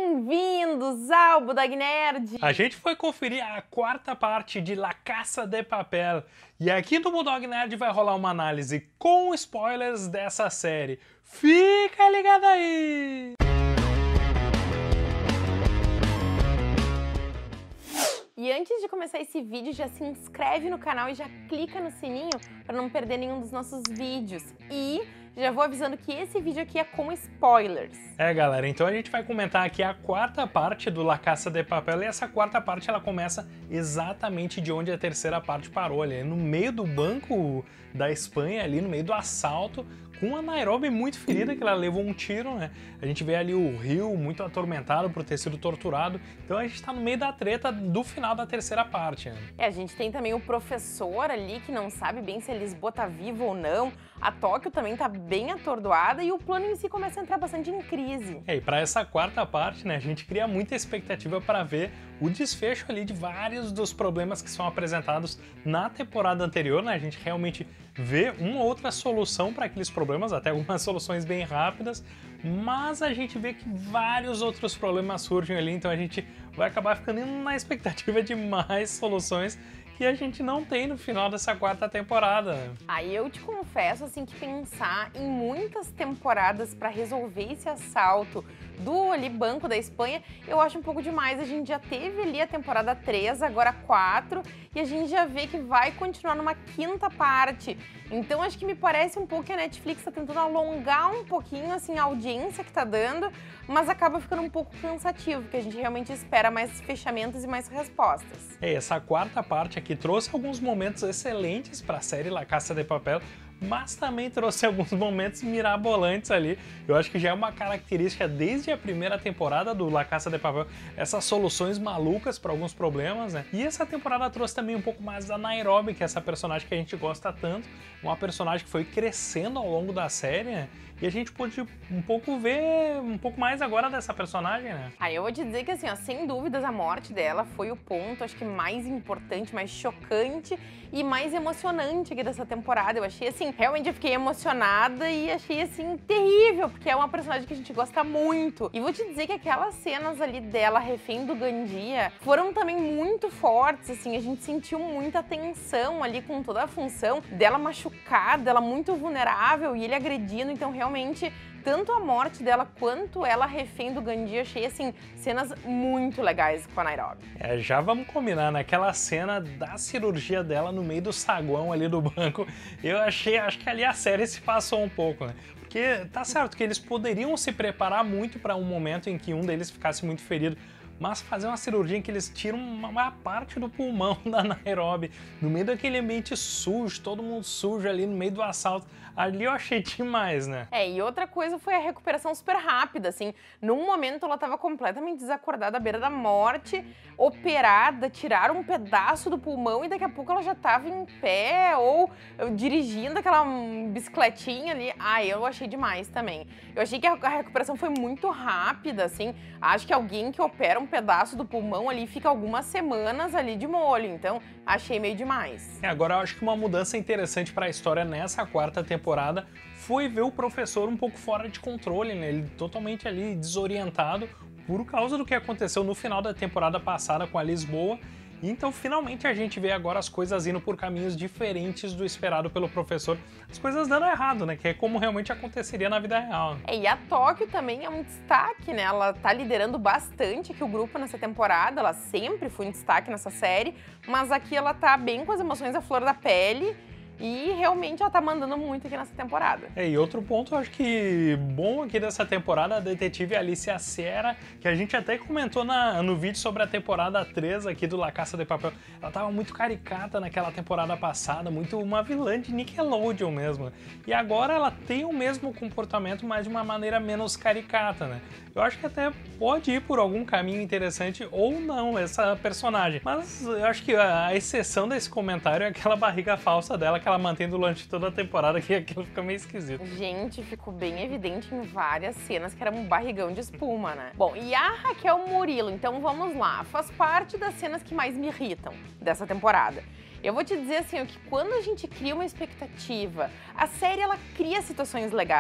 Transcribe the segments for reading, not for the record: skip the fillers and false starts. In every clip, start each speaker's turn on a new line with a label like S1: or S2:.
S1: Bem-vindos ao Bulldog Nerd!
S2: A gente foi conferir a quarta parte de La Casa de Papel e aqui no Bulldog Nerd vai rolar uma análise com spoilers dessa série. Fica ligado aí!
S1: E antes de começar esse vídeo, já se inscreve no canal e já clica no sininho para não perder nenhum dos nossos vídeos. E já vou avisando que esse vídeo aqui é com spoilers.
S2: Galera, então a gente vai comentar aqui a quarta parte do La Casa de Papel e essa quarta parte ela começa exatamente de onde a terceira parte parou, ali no meio do banco da Espanha, ali no meio do assalto, com a Nairobi muito ferida, que ela levou um tiro, né? A gente vê ali o Rio muito atormentado por ter sido torturado. Então a gente tá no meio da treta do final da terceira parte, né?
S1: A gente tem também o professor ali, que não sabe bem se a Lisboa tá viva ou não. A Tóquio também tá bem atordoada e o plano em si começa a entrar bastante em crise.
S2: E para essa quarta parte, né, a gente cria muita expectativa para ver o desfecho ali de vários dos problemas que são apresentados na temporada anterior, né? A gente realmente vê uma outra solução para aqueles problemas, até algumas soluções bem rápidas, mas a gente vê que vários outros problemas surgem ali, então a gente vai acabar ficando na expectativa de mais soluções que a gente não tem no final dessa quarta temporada.
S1: Aí eu te confesso assim que pensar em muitas temporadas para resolver esse assalto do ali Banco da Espanha, eu acho um pouco demais. A gente já teve ali a temporada 3, agora 4, e a gente já vê que vai continuar numa quinta parte. Então acho que me parece um pouco que a Netflix tá tentando alongar um pouquinho assim a audiência que tá dando, mas acaba ficando um pouco cansativo, porque a gente realmente espera mais fechamentos e mais respostas.
S2: Essa quarta parte aqui trouxe alguns momentos excelentes para a série La Casa de Papel, mas também trouxe alguns momentos mirabolantes ali. Eu acho que já é uma característica desde a primeira temporada do La Casa de Papel, essas soluções malucas para alguns problemas, né? E essa temporada trouxe também um pouco mais da Nairobi, que é essa personagem que a gente gosta tanto, uma personagem que foi crescendo ao longo da série, né? E a gente pôde um pouco ver um pouco mais agora dessa personagem, né?
S1: Aí eu vou te dizer que assim, ó, sem dúvidas a morte dela foi o ponto, acho que mais importante, mais chocante e mais emocionante aqui dessa temporada. Eu achei assim, realmente eu fiquei emocionada e achei assim terrível, porque é uma personagem que a gente gosta muito. E vou te dizer que aquelas cenas ali dela refém do Gandia foram também muito fortes, assim, a gente sentiu muita tensão ali com toda a função dela machucada, ela muito vulnerável e ele agredindo, então realmente tanto a morte dela quanto ela refém do Gandia, achei assim, cenas muito legais com a Nairobi.
S2: Já vamos combinar, naquela cena da cirurgia dela no meio do saguão ali do banco, eu achei, acho que ali a série se passou um pouco, né? Porque tá certo que eles poderiam se preparar muito para um momento em que um deles ficasse muito ferido, mas fazer uma cirurgia em que eles tiram uma parte do pulmão da Nairobi, no meio daquele ambiente sujo, todo mundo sujo ali no meio do assalto, ali eu achei demais, né?
S1: E outra coisa foi a recuperação super rápida, assim, num momento ela tava completamente desacordada à beira da morte, operada, tiraram um pedaço do pulmão e daqui a pouco ela já tava em pé ou dirigindo aquela bicicletinha ali. Eu achei demais também. Eu achei que a recuperação foi muito rápida, assim, acho que alguém que opera um pedaço do pulmão ali fica algumas semanas ali de molho, então achei meio demais.
S2: Agora eu acho que uma mudança interessante para a história nessa quarta temporada foi ver o professor um pouco fora de controle, né? Ele totalmente ali desorientado por causa do que aconteceu no final da temporada passada com a Lisboa. Então, finalmente, a gente vê agora as coisas indo por caminhos diferentes do esperado pelo professor. As coisas dando errado, né? Que é como realmente aconteceria na vida real.
S1: E a Tóquio também é um destaque, né? Ela tá liderando bastante aqui o grupo nessa temporada. Ela sempre foi um destaque nessa série. Mas aqui ela tá bem com as emoções à flor da pele. E realmente ela tá mandando muito aqui nessa temporada.
S2: E outro ponto, eu acho que bom aqui dessa temporada, a detetive Alicia Sierra, que a gente até comentou no vídeo sobre a temporada 3 aqui do La Casa de Papel. Ela tava muito caricata naquela temporada passada, muito uma vilã de Nickelodeon mesmo. E agora ela tem o mesmo comportamento, mas de uma maneira menos caricata, né? Eu acho que até pode ir por algum caminho interessante ou não essa personagem. Mas eu acho que a exceção desse comentário é aquela barriga falsa dela que ela mantém durante toda a temporada, que aquilo fica meio esquisito.
S1: Gente, ficou bem evidente em várias cenas que era um barrigão de espuma, né? Bom, e a Raquel Murilo, então vamos lá, faz parte das cenas que mais me irritam dessa temporada. Eu vou te dizer assim, que quando a gente cria uma expectativa, a série ela cria situações legais.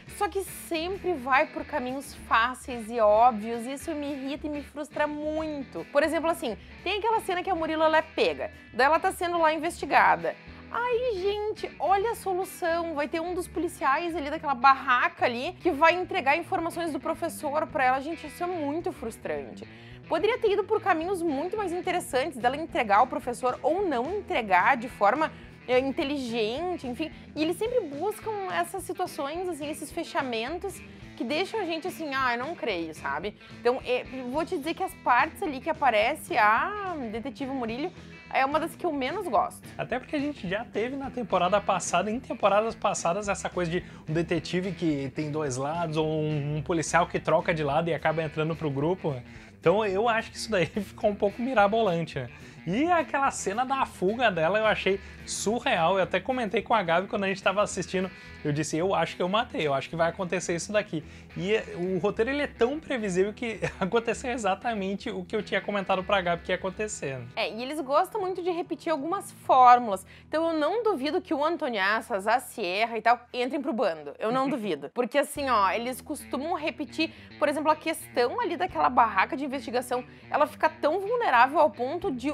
S1: só que sempre vai por caminhos fáceis e óbvios, e isso me irrita e me frustra muito. Por exemplo, assim, tem aquela cena que a Murilo ela é pega, daí ela tá sendo lá investigada. Aí, gente, olha a solução, vai ter um dos policiais ali daquela barraca ali que vai entregar informações do professor pra ela. Gente, isso é muito frustrante. Poderia ter ido por caminhos muito mais interessantes dela entregar ao professor ou não entregar de forma inteligente, enfim. E eles sempre buscam essas situações, assim, esses fechamentos que deixam a gente assim, eu não creio, sabe? Então, vou te dizer que as partes ali que aparece a detetive Murilo é uma das que eu menos gosto.
S2: Até porque a gente já teve na temporada passada, em temporadas passadas, essa coisa de um detetive que tem dois lados, ou um policial que troca de lado e acaba entrando pro grupo. Então eu acho que isso daí ficou um pouco mirabolante, né? E aquela cena da fuga dela eu achei surreal. Eu até comentei com a Gabi quando a gente estava assistindo. Eu disse, eu acho que eu matei, eu acho que vai acontecer isso daqui. E o roteiro ele é tão previsível que aconteceu exatamente o que eu tinha comentado pra Gabi que ia acontecer.
S1: E eles gostam muito de repetir algumas fórmulas. Então eu não duvido que o Antoniassas, a Sierra e tal entrem pro bando. Eu não duvido. Porque assim, eles costumam repetir, por exemplo, a questão ali daquela barraca de investigação, ela fica tão vulnerável ao ponto de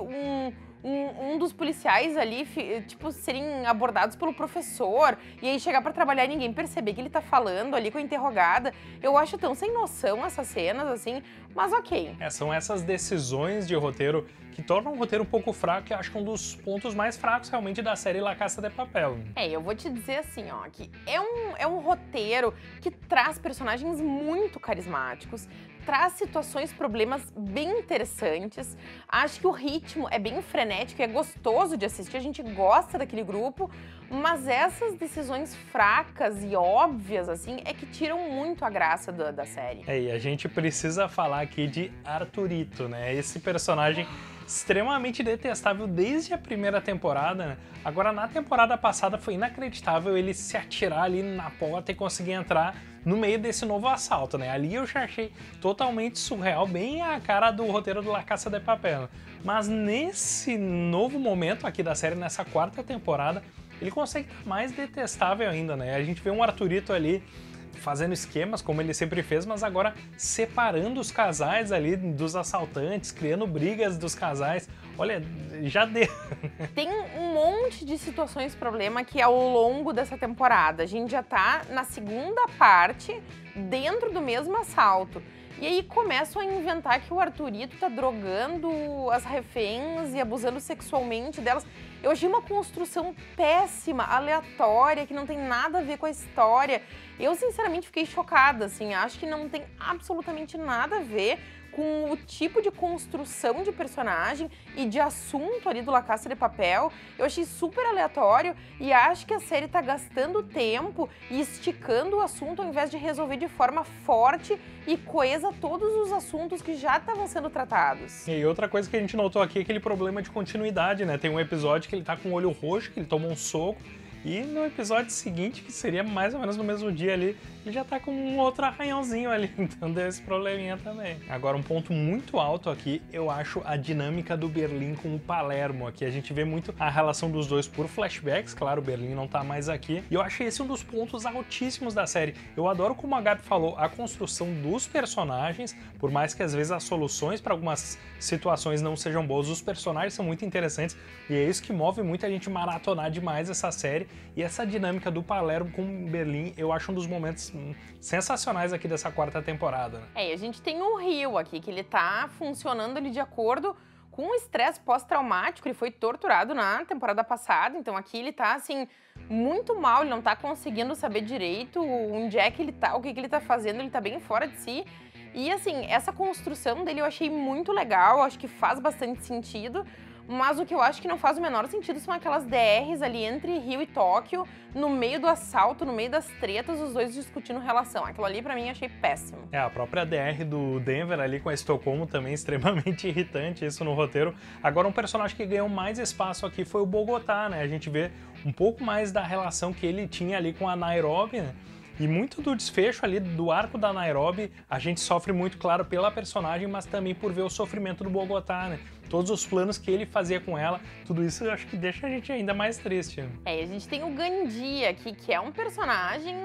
S1: um dos policiais ali, tipo, serem abordados pelo professor e aí chegar pra trabalhar e ninguém perceber que ele tá falando ali com a interrogada. Eu acho tão sem noção essas cenas, assim, mas ok.
S2: São essas decisões de roteiro que tornam o roteiro um pouco fraco, que eu acho que é um dos pontos mais fracos realmente da série La Casa de Papel.
S1: Eu vou te dizer assim, que é um roteiro que traz personagens muito carismáticos, traz situações, problemas bem interessantes. Acho que o ritmo é bem frenético, é gostoso de assistir, a gente gosta daquele grupo, mas essas decisões fracas e óbvias, assim, é que tiram muito a graça da série.
S2: E a gente precisa falar aqui de Arthurito, né? Esse personagem extremamente detestável desde a primeira temporada, né? Agora, na temporada passada, foi inacreditável ele se atirar ali na porta e conseguir entrar no meio desse novo assalto, né? Ali eu já achei totalmente surreal, bem a cara do roteiro do La Casa de Papel. Mas nesse novo momento aqui da série, nessa quarta temporada, ele consegue estar mais detestável ainda, né? A gente vê um Arthurito ali fazendo esquemas, como ele sempre fez, mas agora separando os casais ali dos assaltantes, criando brigas dos casais. Olha, já deu.
S1: Tem um monte de situações problema que ao longo dessa temporada, a gente já tá na segunda parte dentro do mesmo assalto. E aí começam a inventar que o Arthurito tá drogando as reféns e abusando sexualmente delas. Eu achei uma construção péssima, aleatória, que não tem nada a ver com a história. Eu, sinceramente, fiquei chocada, assim. Acho que não tem absolutamente nada a ver com o tipo de construção de personagem e de assunto ali do La Casa de Papel. Eu achei super aleatório e acho que a série tá gastando tempo e esticando o assunto ao invés de resolver de forma forte e coesa todos os assuntos que já estavam sendo tratados.
S2: E outra coisa que a gente notou aqui é aquele problema de continuidade, né? Tem um episódio que ele tá com o olho roxo, que ele toma um soco, e no episódio seguinte, que seria mais ou menos no mesmo dia ali, ele já tá com um outro arranhãozinho ali, então deu esse probleminha também. Agora, um ponto muito alto aqui, eu acho a dinâmica do Berlim com o Palermo. Aqui a gente vê muito a relação dos dois por flashbacks, claro, o Berlim não tá mais aqui, e eu achei esse um dos pontos altíssimos da série. Eu adoro, como a Gabi falou, a construção dos personagens, por mais que às vezes as soluções para algumas situações não sejam boas, os personagens são muito interessantes, e é isso que move muita gente maratonar demais essa série. E essa dinâmica do Palermo com o Berlim, eu acho um dos momentos sensacionais aqui dessa quarta temporada.
S1: E a gente tem o Rio aqui, que ele tá funcionando ali de acordo com o estresse pós-traumático. Ele foi torturado na temporada passada, então aqui ele tá, assim, muito mal, ele não tá conseguindo saber direito onde é que ele tá, o que ele tá fazendo, ele tá bem fora de si. E, assim, essa construção dele eu achei muito legal, acho que faz bastante sentido. Mas o que eu acho que não faz o menor sentido são aquelas DRs ali entre Rio e Tóquio, no meio do assalto, no meio das tretas, os dois discutindo relação. Aquilo ali, pra mim, eu achei péssimo.
S2: A própria DR do Denver ali com a Estocolmo também extremamente irritante isso no roteiro. Agora, um personagem que ganhou mais espaço aqui foi o Bogotá, né? A gente vê um pouco mais da relação que ele tinha ali com a Nairobi, né? E muito do desfecho ali do arco da Nairobi, a gente sofre muito, claro, pela personagem, mas também por ver o sofrimento do Bogotá, né? Todos os planos que ele fazia com ela, tudo isso eu acho que deixa a gente ainda mais triste.
S1: A gente tem o Gandhi aqui, que é um personagem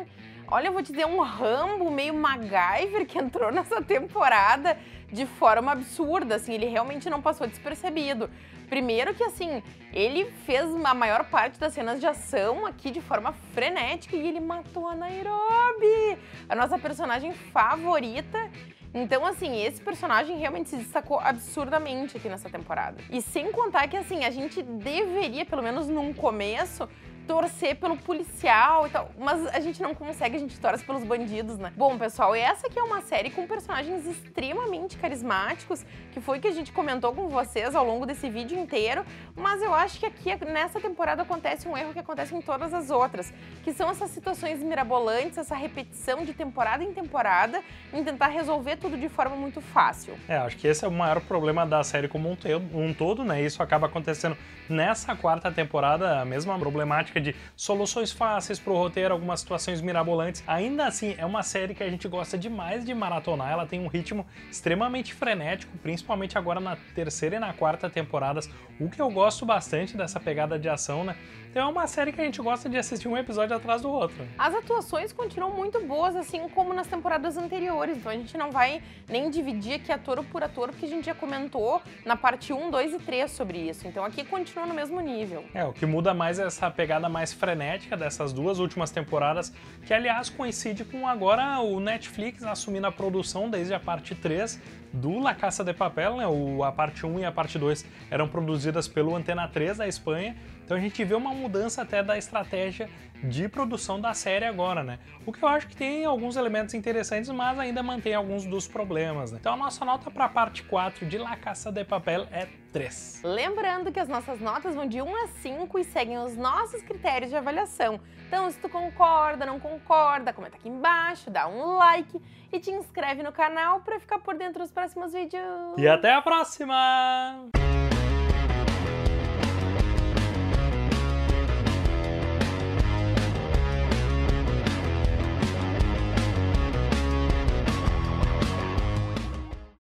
S1: olha, eu vou te dizer, um Rambo meio MacGyver que entrou nessa temporada de forma absurda, assim, ele realmente não passou despercebido. Primeiro que, assim, ele fez a maior parte das cenas de ação aqui de forma frenética e ele matou a Nairobi, a nossa personagem favorita. Então, assim, esse personagem realmente se destacou absurdamente aqui nessa temporada. E sem contar que, assim, a gente deveria, pelo menos num começo, torcer pelo policial e tal, mas a gente não consegue, a gente torce pelos bandidos, né? Bom, pessoal, essa aqui é uma série com personagens extremamente carismáticos, que foi que a gente comentou com vocês ao longo desse vídeo inteiro, mas eu acho que aqui, nessa temporada, acontece um erro que acontece em todas as outras, que são essas situações mirabolantes, essa repetição de temporada em temporada, em tentar resolver tudo de forma muito fácil.
S2: Acho que esse é o maior problema da série como um todo, né? Isso acaba acontecendo nessa quarta temporada, a mesma problemática de soluções fáceis pro roteiro, algumas situações mirabolantes. Ainda assim, é uma série que a gente gosta demais de maratonar, ela tem um ritmo extremamente frenético, principalmente agora na terceira e na quarta temporadas, o que eu gosto bastante dessa pegada de ação, né? Então é uma série que a gente gosta de assistir um episódio atrás do outro.
S1: As atuações continuam muito boas, assim como nas temporadas anteriores, então a gente não vai nem dividir aqui ator por ator, porque a gente já comentou na parte 1, 2 e 3 sobre isso, então aqui continua no mesmo nível.
S2: O que muda mais é essa pegada mais frenética dessas duas últimas temporadas, que aliás coincide com agora o Netflix assumindo a produção desde a parte 3 do La Casa de Papel, né? A parte 1 e a parte 2 eram produzidas pelo Antena 3 da Espanha, então a gente vê uma mudança até da estratégia de produção da série agora, né? O que eu acho que tem alguns elementos interessantes, mas ainda mantém alguns dos problemas, né? Então a nossa nota para a parte 4 de La Casa de Papel é 3.
S1: Lembrando que as nossas notas vão de 1 a 5 e seguem os nossos critérios de avaliação. Então, se tu concorda, não concorda, comenta aqui embaixo, dá um like e te inscreve no canal para ficar por dentro dos próximos vídeos.
S2: E até a próxima!